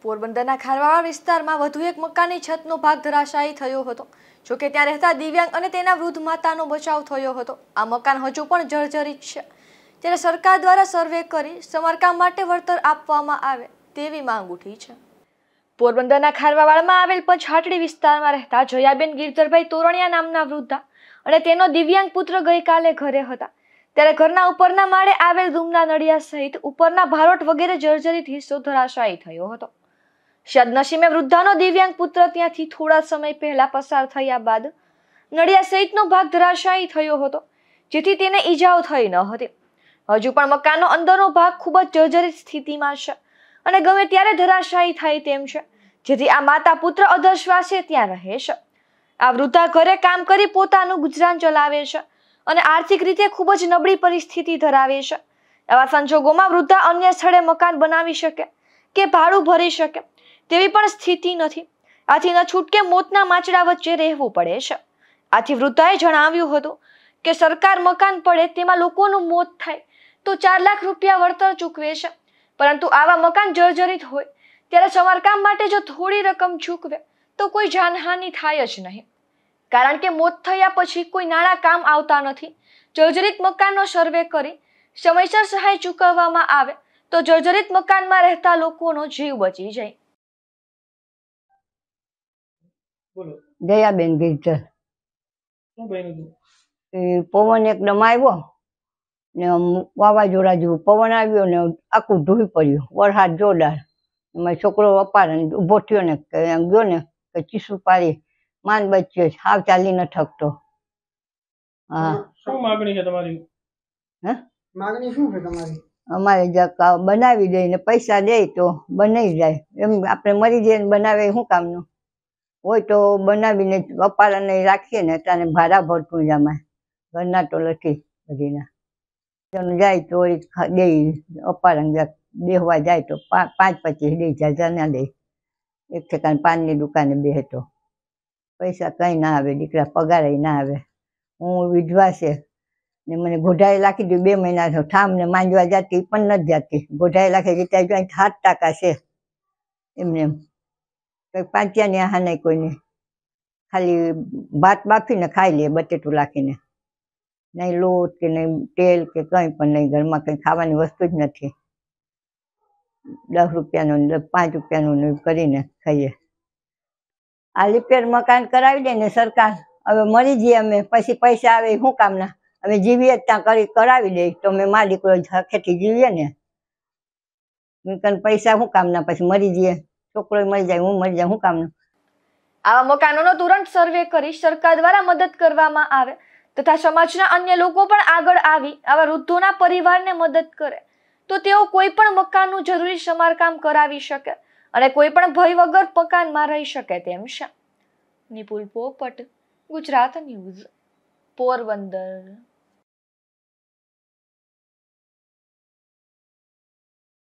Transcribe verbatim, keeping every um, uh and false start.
પોરબંદરના ખારવાડા વિસ્તારમાં વધુ એક મકાનની છતનો ભાગ ધરાશાયી થયો હતો। જોકે ત્યાં રહેતા દિવ્યાંગ અને તેના વૃદ્ધ માતાનો બચાવ થયો હતો। આ મકાન હજુ પણ જર્જરિત છે, ત્યારે સરકાર દ્વારા સર્વે કરી સમારકામ માટે વળતર આપવામાં આવે તેવી માંગ ઉઠી છે। પોરબંદરના ખારવાવાડમાં આવેલ પછાટડી વિસ્તારમાં રહેતા જયાબેન ગિરધરભાઈ તોરણિયા નામના વૃદ્ધા અને તેનો દિવ્યાંગ પુત્ર ગઈકાલે ઘરે હતા, ત્યારે ઘરના ઉપરના માળે આવેલ રૂમના નળિયા સહિત ઉપરના ભારોટ વગેરે જર્જરિત હિસ્સો ધરાશાયી થયો હતો। સદનસીબે વૃદ્ધાનો દિવ્યાંગ પુત્ર ત્યાંથી થોડા સમય પહેલા પસાર થયા બાદ નળિયા સહિતનો ભાગ ધરાશાયી થયો હતો, જેથી તેને ઈજાઓ થઈ ન હતી। હજુ પણ મકાનનો અંદરનો ભાગ ખૂબ જ જર્જરિત સ્થિતિમાં છે અને ગમે ત્યારે ધરાશાયી થાય તેમ છે, જેથી આ માતા પુત્ર અધશ્વાસે ત્યાં રહે છે। આ વૃદ્ધા ઘરે કામ કરી પોતાનું ગુજરાન ચલાવે છે અને આર્થિક રીતે ખૂબ જ નબળી પરિસ્થિતિ ધરાવે છે। આવા સંજોગોમાં વૃદ્ધા અન્ય સ્થળે મકાન બનાવી શકે કે ભાડું ભરી શકે તેવી પણ સ્થિતિ નથી। આથી ન છૂટકે મોતના માચડા વચ્ચે રહેવું પડે છે। આથી વૃદ્ધાએ જણાવ્યું હતું કે સરકાર મકાન પડે તેમાં લોકોનું મોત થાય તો ચાર લાખ રૂપિયા વળતર ચૂકવે છે, પરંતુ આવા મકાન જર્જરિત હોય ત્યારે સમારકામ માટે જો થોડી રકમ ચૂકવે તો કોઈ જાનહાનિ થાય જ નહીં, કારણ કે મોત થયા પછી કોઈ નાણાં કામ આવતા નથી। જર્જરિત મકાનનો સર્વે કરી સમયસર સહાય ચૂકવવામાં આવે તો જર્જરિત મકાનમાં રહેતા લોકોનો જીવ બચી જાય। દયાબેન ગિરધર પવન એકદમ આવ્યો ને વાવાઝોડા જેવું પવન આવ્યો ને આખું ઢોઈ પડ્યું, વરસાદ જોરદાર। એમાં છોકરો અપારે ઊભો થયો ને ગયો ને કે ચીસું પાડી માન બચ્યો, હાવ ચાલી ન થકતો। હા, શું માંગણી છે તમારી? હે માંગણી શું છે તમારી? અમારે બનાવી દે ને પૈસા દે તો બનાવી જાય, એમ આપણે મરી જઈએ બનાવે શું કામનું હોય તો બનાવીને અપારાને રાખીએ ને ત્યારે ભાડા ભરતું જમાય, ઘરના તો નથી બધીના જાય તો દે અપારા બેહવા જાય તો પાંચ પચીસ દે, જાજા ના દે। એક ઠેકાને પાનની દુકાને બેહે તો પૈસા કંઈ ના આવે, દીકરા પગાર ના આવે। હું વિધવા છે ને મને ગોઢાએ લાખી દીધું, બે મહિના ઠામ ને માંજવા જતી પણ નથી જતી, ગોઢાએ લાખી દીધી ત્યાં સાત ટકા છે એમને એમ કંઈ પાંચ્યાની આહા નહીં કોઈને, ખાલી ભાત બાફીને ખાઈ લે બટેટું લાખીને, નહીં લોટ કે નહીં તેલ કે કંઈ પણ નહીં, ઘરમાં કંઈ ખાવાની વસ્તુ જ નથી। દસ રૂપિયાનું પાંચ રૂપિયાનું કરીને ખાઈએ। આ રિપેર મકાન કરાવી દે ને સરકાર, હવે મરી જઈએ અમે પછી પૈસા આવે શું કામના, અમે જીવીએ ત્યાં કરી કરાવી દે તો અમે મા દીકરો હખેથી જીવીએ ને, પૈસા શું કામના પછી મરી જઈએ, છોકરો મરી જાય હું મરી જાય શું કામનું। આવા મકાનોનો તુરંત સર્વે કરી સરકાર દ્વારા મદદ કરવામાં આવે તથા સમાજના અન્ય લોકો પણ આગળ આવી આવા વૃદ્ધોના પરિવારને મદદ કરે તો તેઓ કોઈ પણ મકાનનું જરૂરી સમારકામ કરાવી શકે અને કોઈ પણ ભય વગર મકાનમાં રહી શકે તેમ છે। નિપુલ પોપટ, ગુજરાત ન્યૂઝ, પોરબંદર।